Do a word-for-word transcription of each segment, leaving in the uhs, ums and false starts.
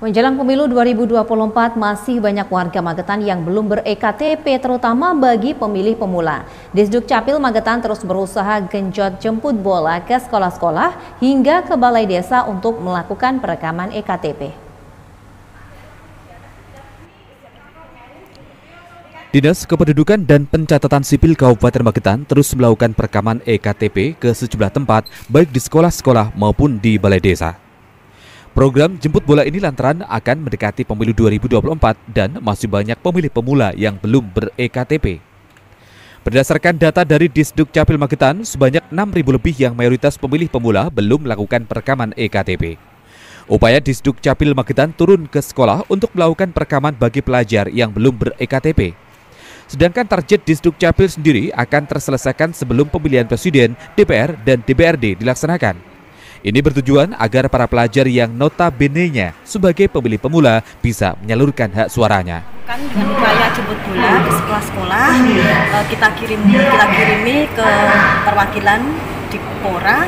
Menjelang pemilu dua ribu dua puluh empat, masih banyak warga Magetan yang belum ber-E K T P, terutama bagi pemilih pemula. Disduk Capil Magetan terus berusaha genjot jemput bola ke sekolah-sekolah hingga ke balai desa untuk melakukan perekaman E K T P. Dinas Kependudukan dan Pencatatan Sipil Kabupaten Magetan terus melakukan perekaman E K T P ke sejumlah tempat, baik di sekolah-sekolah maupun di balai desa. Program jemput bola ini lantaran akan mendekati pemilu dua ribu dua puluh empat dan masih banyak pemilih pemula yang belum ber-E K T P. Berdasarkan data dari Disduk Capil Magetan, sebanyak enam ribu lebih yang mayoritas pemilih pemula belum melakukan perekaman E K T P. Upaya Disduk Capil Magetan turun ke sekolah untuk melakukan perekaman bagi pelajar yang belum ber-E K T P. Sedangkan target Disduk Capil sendiri akan terselesaikan sebelum pemilihan presiden, D P R, dan D P R D dilaksanakan. Ini bertujuan agar para pelajar yang notabene-nya sebagai pemilih pemula bisa menyalurkan hak suaranya. Kan dengan upaya jemput bola ke sekolah-sekolah, kita kirim kita kirimi ke perwakilan di Pora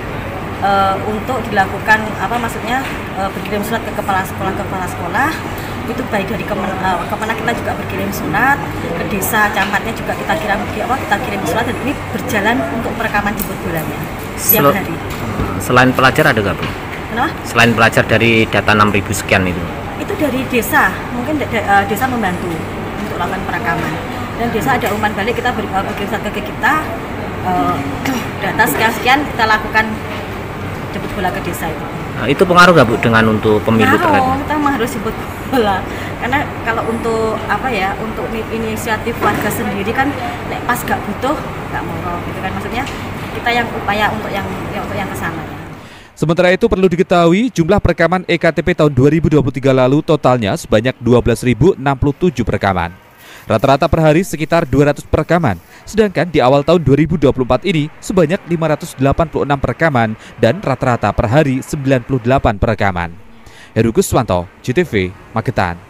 uh, untuk dilakukan apa maksudnya uh, berkirim surat ke kepala sekolah kepala sekolah. Itu baik dari Kemenag, uh, Kemenag kita juga berkirim surat ke desa, camatnya juga kita kirim apa kita kirim surat, dan ini berjalan untuk perekaman jemput bolanya setiap hari. Selain pelajar ada nggak Bu? Kenapa? Selain pelajar dari data enam ribu sekian itu? Itu dari desa, mungkin de de desa membantu untuk melakukan perekaman. Dan desa ada umpan balik, kita beri berkirim surat ke kita, uh, data sekian-sekian kita lakukan jemput bola ke desa itu. Nah, itu pengaruh nggak Bu dengan untuk pemilu terkait? Pengaruh, kita memang harus jemput bola. Karena kalau untuk apa ya, untuk inisiatif warga sendiri kan, pas gak butuh, gak mau gitu kan, maksudnya kita yang upaya untuk yang, yang untuk yang kesana. Sementara itu perlu diketahui jumlah perekaman E K T P tahun dua ribu dua puluh tiga lalu totalnya sebanyak dua belas ribu enam puluh tujuh perekaman. Rata-rata per hari sekitar dua ratus perekaman, sedangkan di awal tahun dua ribu dua puluh empat ini sebanyak lima ratus delapan puluh enam perekaman dan rata-rata per hari sembilan puluh delapan perekaman. Heru Guswanto, J T V, Magetan.